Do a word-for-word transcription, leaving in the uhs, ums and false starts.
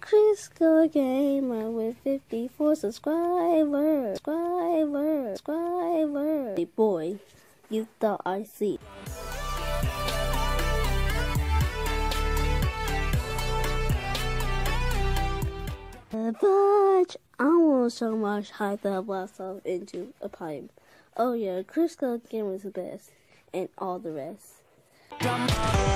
Crisco Gamer with fifty-four subscribers. Subscribers. Subscribers. Hey boy, you thought I see. But I want so much hype up myself into a pipe. Oh yeah, Crisco Gamer is the best, and all the rest.